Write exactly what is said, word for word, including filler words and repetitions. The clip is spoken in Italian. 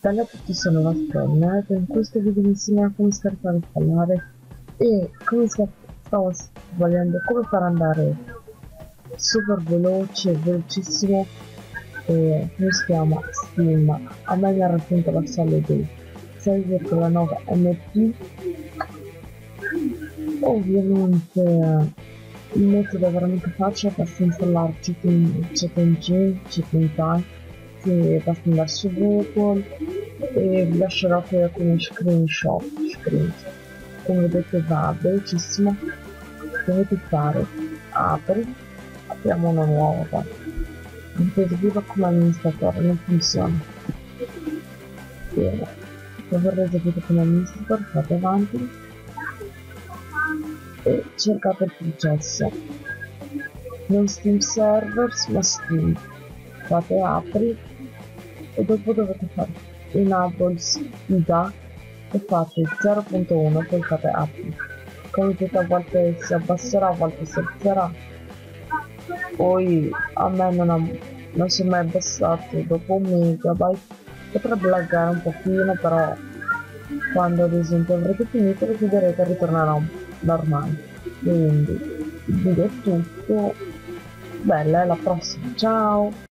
Bella a tutti, sono la Spenna e in questo video vi insegnerò come scaricare il canale e come scar- stavo sbagliando come far andare super veloce, velocissimo e come si chiama Steam. A me mi ha raggiunto la soglia dei sei virgola nove M P. Ovviamente il metodo è veramente facile, basta installare Check Engine, Check in Time, che basta andare su Google e vi lascerò qui alcuni screenshot, screenshot. Come vedete va velocissimo. Dovete fare apri, apriamo una nuova, vedete viva come amministratore, non funziona bene. Se vorrete vedere come amministratore fate avanti e cercate il processo, non Steam Servers ma Steam, fate apri e dopo dovete fare enable sfida e fate zero punto uno, poi fate apri. Come vedete a volte si abbasserà, a volte si alzerà, poi a me non, ha, non si è mai abbassato dopo un megabyte, potrebbe laggare un pochino, però quando ad esempio avrete finito lo chiuderete e ritornerà normale. Quindi il video è tutto, bella, alla prossima, ciao!